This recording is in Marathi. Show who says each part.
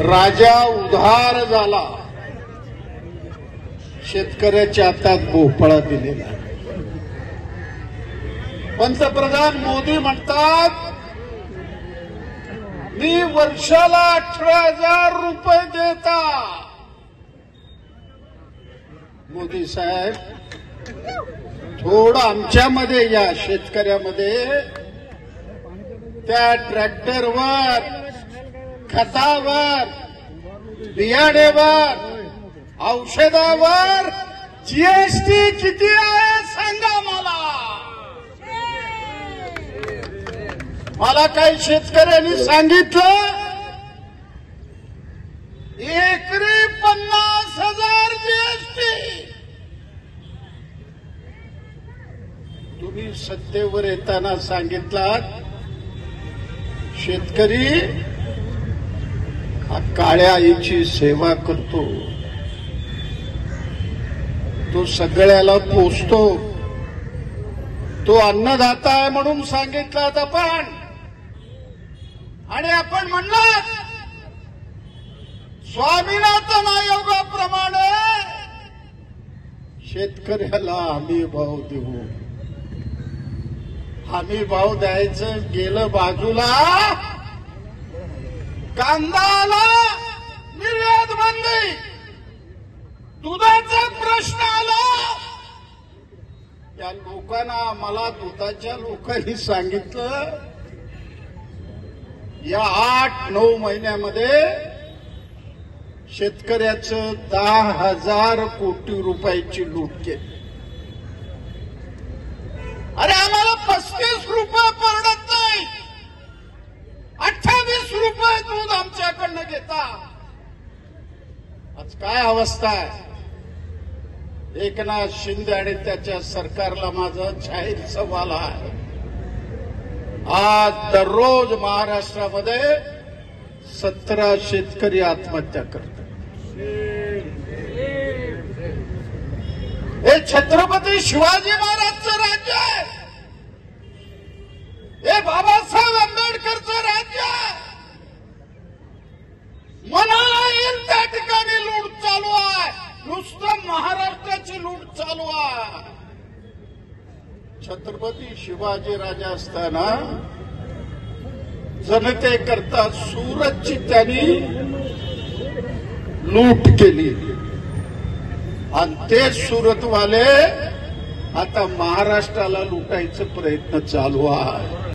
Speaker 1: राजा उधार झाला, शेतकऱ्याच्या हातात भोपळा दिलेला. पंतप्रधान मोदी म्हणतात मी वर्षाला 18,000 रुपये देता. मोदी साहेब, थोडं आमच्यामध्ये या शेतकऱ्यामध्ये त्या ट्रॅक्टरवर, खतावर, बियाणेवर, औषधावर जीएसटी किती आहे सांगा मला. मला काही शेतकऱ्यांनी सांगितलं एकरी 50,000 जीएसटी. तुम्ही सत्तेवर येताना सांगितलात शेतकरी हा काळ्या आईची सेवा करतो, तो सगळ्याला पोचतो, तो अन्नदाता आहे म्हणून सांगितलं आपण. आणि आपण म्हणलं स्वामीनाथन आयोगाप्रमाणे शेतकऱ्याला हमी भाव देऊ. हमी भाव द्यायचं गेलं बाजूला, कांद्याला निर्यात बंदी, दुधाचा प्रश्न आला. या लोकांना, मला दुधाच्या लोकांनी सांगितलं या 8-9 महिन्यामध्ये शेतकऱ्याचं 10,000 कोटी रुपयाची लूट केली. अरे आम्हाला 35 रुपये परवडत नाही, 28 रुपये दूध आमच्याकडनं घेता. आज काय अवस्था आहे. एकनाथ शिंदे आणि त्याच्या सरकारला माझा जाहीर सवाल आहे. आज दररोज महाराष्ट्रामध्ये 17 शेतकरी आत्महत्या करतात. हे छत्रपती शिवाजी महाराजचं राज्य आहे, हे बाबासाहेब आंबेडकरचं राज्य आहे. मनाला येईल त्या ठिकाणी लूट चालू आहे. नुसतं महाराष्ट्राची लूट चालू आहे. छत्रपती शिवाजी राजा असताना जनतेकरता सुरतची त्यांनी लूट केली आणि ते सुरतवाले आता महाराष्ट्राला लुटायचा प्रयत्न चालू आहे.